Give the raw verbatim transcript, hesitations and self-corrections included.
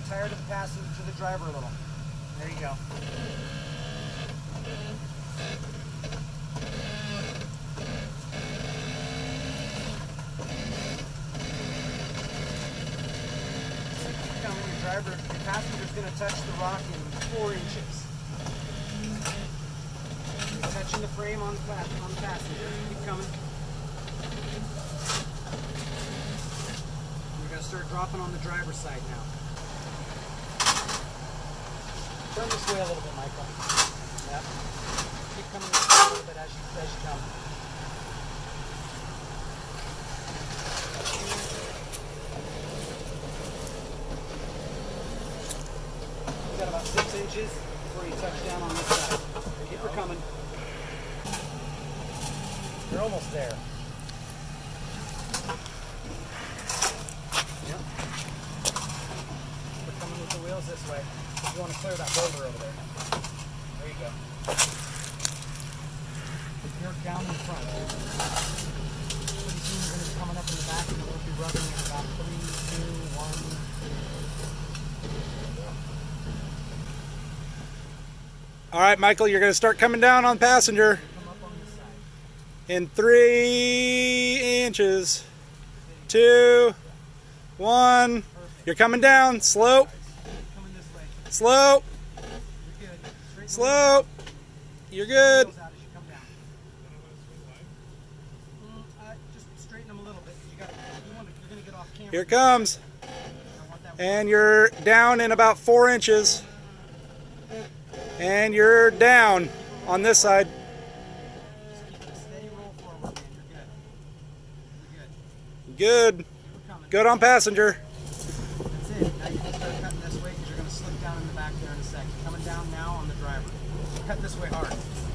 tire to the passenger to the driver a little. There you go. Keep coming. Your driver, your passenger's going to touch the rock in four inches. You're touching the frame on the, on the passenger. Keep coming. We're going to start dropping on the driver's side now. Turn this way a little bit, Michael. Yep. Keep coming this way a little bit as you, as you come. You got about six inches before you touch down on this side. Keep her coming. You're almost there. Yep. We're coming with the wheels this way. If you want to clear that boulder over there. There you go. You're down in front. Pretty soon you're going to be coming up in the back and we'll be rubbing in about three, two, one. All right, Michael, you're going to start coming down on passenger. Come up on this side. In three inches. Two, one. You're coming down. Slope. Coming this way. Slope. You're good. Straighten Slope. You're good. the wheels out as you come down. Mm, uh, just straighten them a little bit. You got, you want to, you're going to get off camera. Here it comes. I want that And you're down in about four inches. And you're down on this side. Just keep it a steady roll forward, man. You're good. You're good. Good. Keep her coming. Good on passenger. That's it. Now you can start cutting this way because you're going to slip down in the back there in a second. Coming down now on the driver. Cut this way hard.